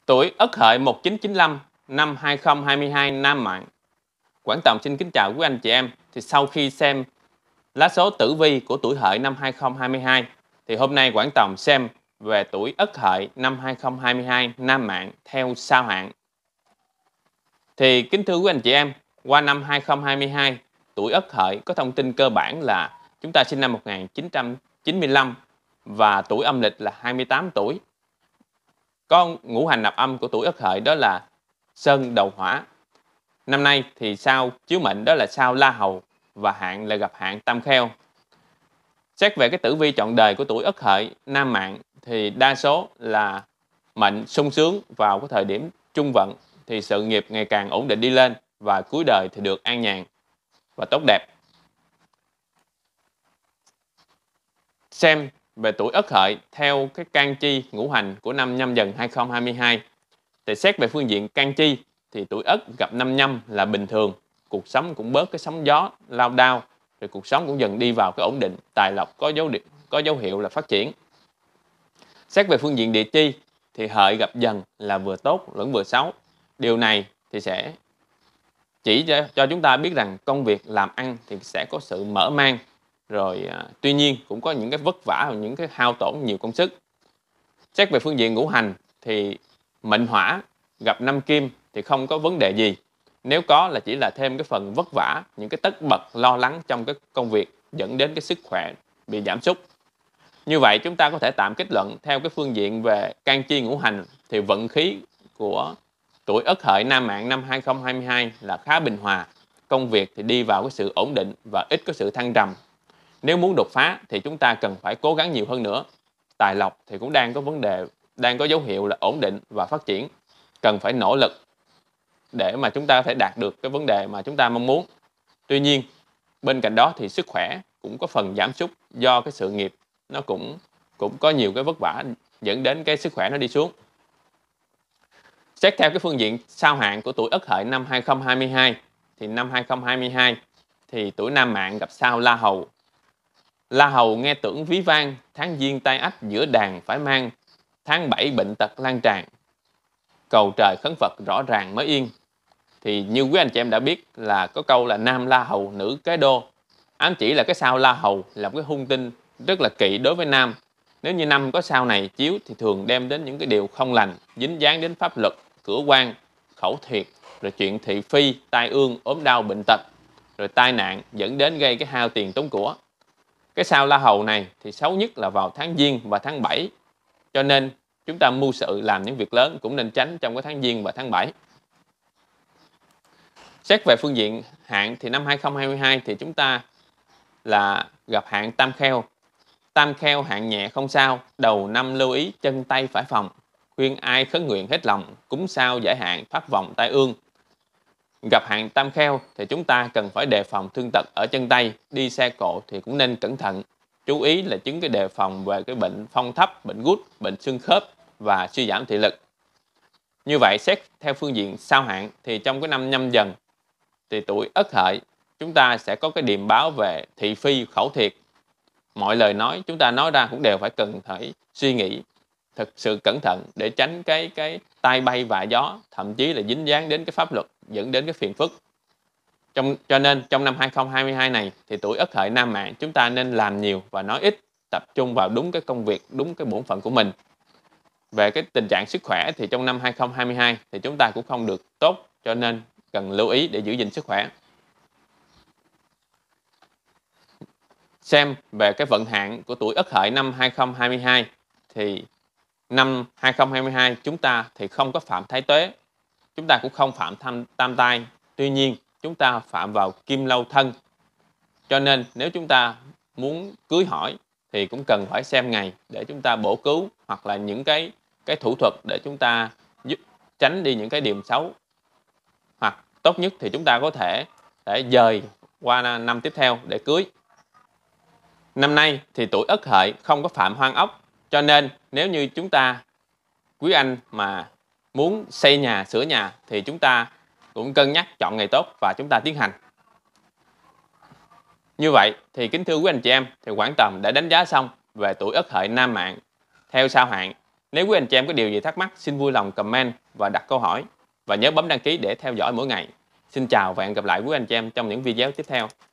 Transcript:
Tuổi Ất Hợi 1995 năm 2022 nam mạng. Quảng Tòng xin kính chào quý anh chị em. Thì sau khi xem lá số tử vi của tuổi Hợi năm 2022 thì hôm nay Quảng Tòng xem về tuổi Ất Hợi năm 2022 nam mạng theo sao hạn. Thì kính thưa quý anh chị em, qua năm 2022, tuổi Ất Hợi có thông tin cơ bản là chúng ta sinh năm 1995 và tuổi âm lịch là 28 tuổi. Có ngũ hành nạp âm của tuổi Ất Hợi đó là Sơn Đầu Hỏa. Năm nay thì sao chiếu mệnh đó là sao La Hầu và hạn là gặp hạn Tam Kheo. Xét về cái tử vi trọn đời của tuổi Ất Hợi nam mạng thì đa số là mệnh sung sướng vào cái thời điểm trung vận thì sự nghiệp ngày càng ổn định đi lên và cuối đời thì được an nhàn và tốt đẹp. Xem về tuổi Ất Hợi theo cái can chi ngũ hành của năm Nhâm Dần 2022 thì xét về phương diện can chi thì tuổi Ất gặp năm Nhâm là bình thường, cuộc sống cũng bớt cái sóng gió lao đao, rồi cuộc sống cũng dần đi vào cái ổn định, tài lộc có dấu hiệu là phát triển. Xét về phương diện địa chi thì Hợi gặp Dần là vừa tốt lẫn vừa xấu. Điều này thì sẽ chỉ cho chúng ta biết rằng công việc làm ăn thì sẽ có sự mở mang, rồi tuy nhiên cũng có những cái vất vả và những cái hao tổn nhiều công sức. Xét về phương diện ngũ hành thì mệnh Hỏa gặp năm Kim thì không có vấn đề gì. Nếu có là chỉ là thêm cái phần vất vả, những cái tất bật lo lắng trong cái công việc dẫn đến cái sức khỏe bị giảm sút. Như vậy chúng ta có thể tạm kết luận theo cái phương diện về can chi ngũ hành thì vận khí của tuổi Ất Hợi nam mạng năm 2022 là khá bình hòa. Công việc thì đi vào cái sự ổn định và ít có sự thăng trầm. Nếu muốn đột phá thì chúng ta cần phải cố gắng nhiều hơn nữa. Tài lộc thì cũng đang có vấn đề, đang có dấu hiệu là ổn định và phát triển. Cần phải nỗ lực để mà chúng ta có thể đạt được cái vấn đề mà chúng ta mong muốn. Tuy nhiên, bên cạnh đó thì sức khỏe cũng có phần giảm sút do cái sự nghiệp nó cũng có nhiều cái vất vả dẫn đến cái sức khỏe nó đi xuống. Xét theo cái phương diện sao hạn của tuổi Ất Hợi năm 2022 thì năm 2022 thì tuổi nam mạng gặp sao La Hầu. La Hầu nghe tưởng ví van, tháng Giêng tai ách giữa đàn phải mang, tháng 7 bệnh tật lan tràn, cầu trời khấn Phật rõ ràng mới yên. Thì như quý anh chị em đã biết là có câu là nam La Hầu, nữ Kế Đô, ám chỉ là cái sao La Hầu là một cái hung tinh rất là kỵ đối với nam. Nếu như năm có sao này chiếu thì thường đem đến những cái điều không lành, dính dáng đến pháp luật, cửa quan, khẩu thiệt, rồi chuyện thị phi, tai ương, ốm đau, bệnh tật, rồi tai nạn dẫn đến gây cái hao tiền tốn của. Cái sao La Hầu này thì xấu nhất là vào tháng Giêng và tháng 7. Cho nên chúng ta mưu sự làm những việc lớn cũng nên tránh trong cái tháng Giêng và tháng 7. Xét về phương diện hạn thì năm 2022 thì chúng ta là gặp hạn Tam Kheo. Tam Kheo hạn nhẹ không sao, đầu năm lưu ý chân tay phải phòng. Khuyên ai khấn nguyện hết lòng, cúng sao giải hạn, thoát vòng tai ương. Gặp hạn Tam Kheo thì chúng ta cần phải đề phòng thương tật ở chân tay, đi xe cộ thì cũng nên cẩn thận. Chú ý là chứng cái đề phòng về cái bệnh phong thấp, bệnh gút, bệnh xương khớp và suy giảm thị lực. Như vậy xét theo phương diện sao hạn thì trong cái năm Nhâm Dần thì tuổi Ất Hợi chúng ta sẽ có cái điềm báo về thị phi, khẩu thiệt. Mọi lời nói chúng ta nói ra cũng đều phải cần phải suy nghĩ thật sự cẩn thận để tránh cái tai bay vạ gió, thậm chí là dính dáng đến cái pháp luật dẫn đến cái phiền phức. Cho nên trong năm 2022 này thì tuổi Ất Hợi nam mạng chúng ta nên làm nhiều và nói ít, tập trung vào đúng cái công việc, đúng cái bổn phận của mình. Về cái tình trạng sức khỏe thì trong năm 2022 thì chúng ta cũng không được tốt, cho nên cần lưu ý để giữ gìn sức khỏe. Xem về cái vận hạn của tuổi Ất Hợi năm 2022 thì năm 2022 chúng ta thì không có phạm thái tuế, chúng ta cũng không phạm tam tai, tuy nhiên chúng ta phạm vào kim lâu thân. Cho nên nếu chúng ta muốn cưới hỏi thì cũng cần phải xem ngày để chúng ta bổ cứu, hoặc là những cái thủ thuật để chúng ta giúp tránh đi những cái điểm xấu. Hoặc tốt nhất thì chúng ta có thể để dời qua năm tiếp theo để cưới. Năm nay thì tuổi Ất Hợi không có phạm hoang ốc, cho nên nếu như chúng ta quý anh mà muốn xây nhà, sửa nhà thì chúng ta cũng cân nhắc chọn ngày tốt và chúng ta tiến hành. Như vậy thì kính thưa quý anh chị em, thì Quảng Tòng đã đánh giá xong về tuổi Ất Hợi nam mạng theo sao hạn Nếu quý anh chị em có điều gì thắc mắc, xin vui lòng comment và đặt câu hỏi. Và nhớ bấm đăng ký để theo dõi mỗi ngày. Xin chào và hẹn gặp lại quý anh chị em trong những video tiếp theo.